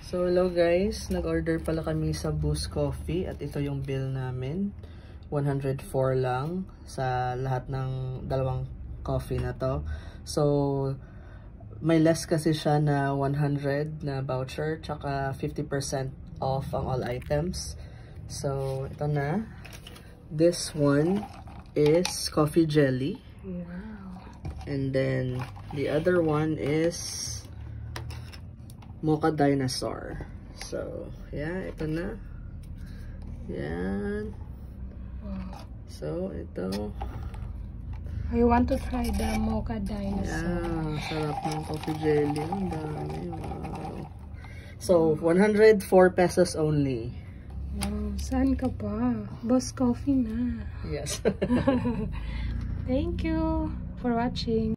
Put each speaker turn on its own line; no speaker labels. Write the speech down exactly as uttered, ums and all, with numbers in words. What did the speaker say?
So hello guys, nag-order pala kami sa Boost Coffee at ito yung bill namin. one hundred four lang sa lahat ng dalawang coffee na to. So may less kasi siya na one hundred na voucher tsaka fifty percent off ang all items. So ito na. This one is coffee jelly.
Wow.
And then the other one is Mocha Dinosaur. So, yeah, ito na. Yan.
Wow.
So, ito.
I want to try the Mocha Dinosaur.
Yeah, sarap ng coffee jelly. Ang dami. Wow. So, one hundred four pesos only.
Wow, saan ka pa? Boss Coffee na.
Yes.
Thank you for watching.